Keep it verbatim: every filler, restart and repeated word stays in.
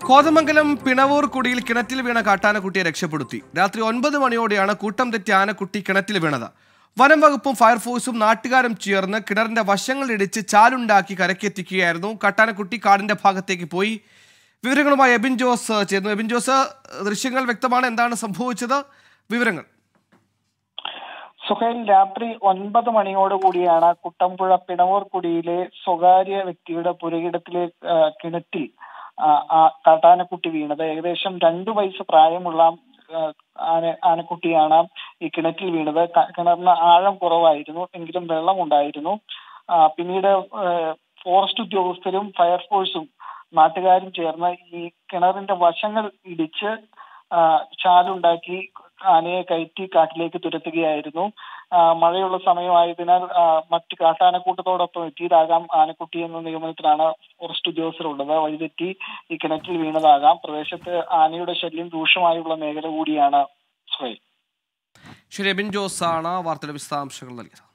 കോതമംഗലം പിണവൂർ കുടിയിൽ കിണറ്റിൽ വീണ കാട്ടാനക്കുട്ടിയെ രക്ഷപ്പെടുത്തി. രാത്രി ഒൻപത് മണിയോടെയാണ് കൂട്ടം തെറ്റി ആനക്കുട്ടി കിണറ്റിൽ വീണത്. വനം വകുപ്പും ഫയർഫോഴ്സും നാട്ടുകാരും ചേർന്ന് കിണറിന്റെ വശങ്ങളിടിച്ച് ചാലുണ്ടാക്കി കരക്കെത്തിക്കുകയായിരുന്നു. കാട്ടാനക്കുട്ടി കാടിന്റെ ഭാഗത്തേക്ക് പോയി. വിവരങ്ങളുമായി എബിൻ ജോസ് ചേർന്നു. എബിൻ ജോസ്, ദൃശ്യങ്ങൾ വ്യക്തമാണ്. എന്താണ് സംഭവിച്ചത്? വിവരങ്ങൾ. സുഹൈൽ, രാത്രി ഒൻപത് മണിയോട് കൂടിയാണ് കുട്ടമ്പുഴ പിണവൂർ കുടിയിലെ സ്വകാര്യ വ്യക്തിയുടെ പുരയിടത്തിലെ കിണറ്റിൽ കാട്ടാനക്കുട്ടി വീണത്. ഏകദേശം രണ്ടു വയസ്സ് പ്രായമുള്ള ആന ആനക്കുട്ടിയാണ് ഈ കിണറ്റിൽ വീണത്. കിണറിന് ആഴം കുറവായിരുന്നു, എങ്കിലും വെള്ളം ഉണ്ടായിരുന്നു. പിന്നീട് ഫോറസ്റ്റ് ഉദ്യോഗസ്ഥരും ഫയർഫോഴ്സും നാട്ടുകാരും ചേർന്ന് ഈ കിണറിന്റെ വശങ്ങൾ ഇടിച്ച് ചാലുണ്ടാക്കി ആനയെ കയറ്റി കാട്ടിലേക്ക് തുരത്തുകയായിരുന്നു. മഴയുള്ള സമയമായതിനാൽ മറ്റ് കാട്ടാനക്കൂട്ടത്തോടൊപ്പം എത്തിയതാകാം ആനക്കുട്ടി എന്ന നിഗമനത്തിലാണ് ഫോറസ്റ്റ് ഉദ്യോഗസ്ഥരുള്ളത്. വഴിതെറ്റി ഈ കിണറ്റിൽ വീണതാകാം. പ്രദേശത്ത് ആനയുടെ ശല്യം രൂക്ഷമായുള്ള മേഖല കൂടിയാണ്. ശരി, എബിൻ ജോസ് ആണ് വാർത്തയുടെ വിശദാംശങ്ങൾ നൽകിയത്.